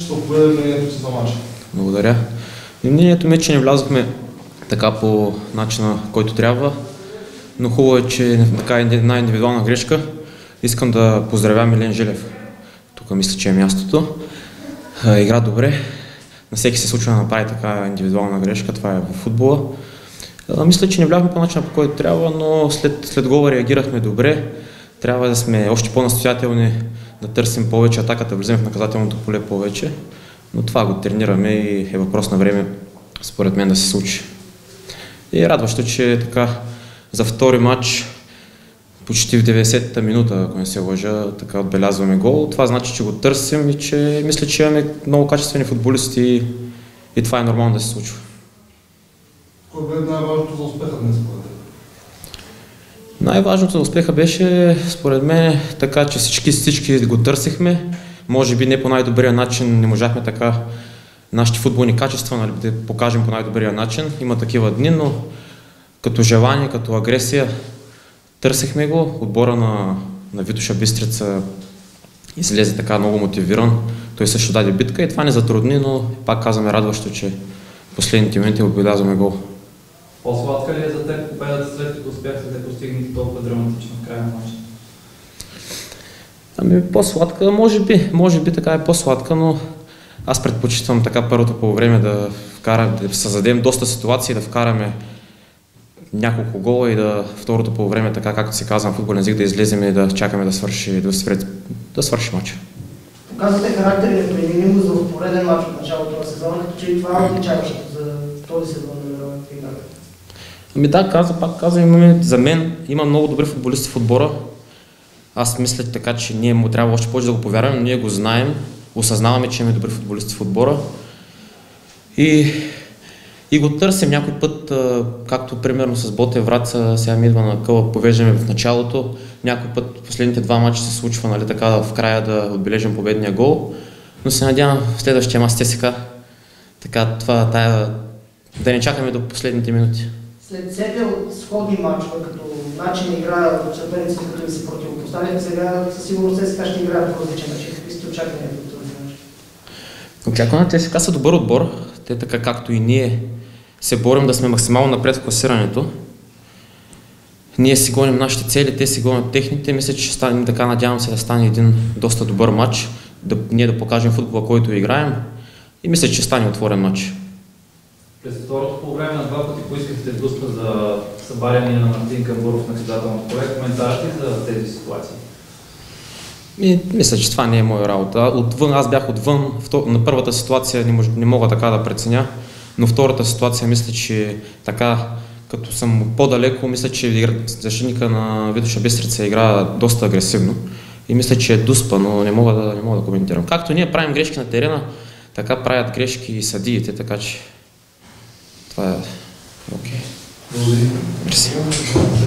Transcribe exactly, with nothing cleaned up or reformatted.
Какво е мнението си за мача? Благодаря. Мнението ми е, че не влязохме така по начина, който трябва, но хубаво е, че така е една индивидуална грешка. Искам да поздравя Милен Жилев. Тук мисля, че е мястото. Игра добре. На всеки се случва да направи така индивидуална грешка. Това е в футбола. Мисля, че не влязохме по начина, по който трябва, но след, след гола реагирахме добре. Трябва да сме още по-настоятелни, да търсим повече атаката, да влизаме в наказателното поле повече. Но това го тренираме и е въпрос на време, според мен, да се случи. И е радващо, че така за втори матч, почти в деветдесетата минута, ако не се лъжа, така отбелязваме гол. Това значи, че го търсим и че мисля, че имаме много качествени футболисти и, и това е нормално да се случва. Кое бе най-важното за успеха днес, според теб? Най-важното за успеха беше, според мен, така, че всички, всички го търсихме. Може би не по най-добрия начин, не можахме така нашите футболни качества, нали, да покажем по най-добрия начин. Има такива дни, но като желание, като агресия търсихме го. Отбора на, на Витоша Бистрица излезе така много мотивиран. Той също даде битка и това не затрудни, но пак казваме радващо, че в последните моменти отбелязваме гол. По-сладка ли е за теб победата, след като успяхте да постигнете толкова драматично в края на матча? Ами по-сладка, може би, може би така е по-сладка, но аз предпочитам така първото по време да вкарам, да създадем доста ситуации, да вкараме няколко гола и да второто по време, така както се казва на футболен език, да излезем и да чакаме да свърши, да, свред, да свърши матча. Показвате характер и непреминимост в пореден матч от началото на сезона, като че и това отличаваше за този сезон на играта. Ами да, каза, пак казвам, имаме, за мен има много добри футболисти в отбора. Аз мисля така, че ние му трябва още повече да го повярваме, но ние го знаем, осъзнаваме, че имаме добри футболисти в отбора. И, и го търсим някой път, както примерно с Ботев Враца, сега ми идва на къла, повеждаме в началото. Някой път последните два мача се случва, нали, така в края да отбележим победния гол. Но се надявам в следващия мач ТСК, така това, тая, да не чакаме до последните минути. След сетел сходни матчове, като начин на игра от съперниците, които ви се противопоставят, сега със сигурност ТСК ще играят по различен начин. Какви сте очаквания от този начин? Очакванията ТСК са добър отбор. Те така както и ние се борим да сме максимално напред в класирането. Ние си гоним нашите цели, те си гонят техните. Мисля, че ще стане така, надявам се да стане един доста добър матч, да, ние да покажем футбола, който играем и мисля, че ще стане отворен матч. През второто по време на два пъти поискахте дуспа за събаряне на Мартин Камбуров в наказателното поле. Коментар ли за тези ситуации? И, мисля, че това не е моя работа. Отвън, аз бях отвън, на първата ситуация не, мож, не мога така да преценя, но втората ситуация мисля, че така, като съм по-далеко, мисля, че защитника на Витоша Бистрица игра доста агресивно и мисля, че е дуспа, но не мога да, не мога да коментирам. Както ние правим грешки на терена, така правят грешки и съдиите, така че това е окей. Благодаря. Мерси.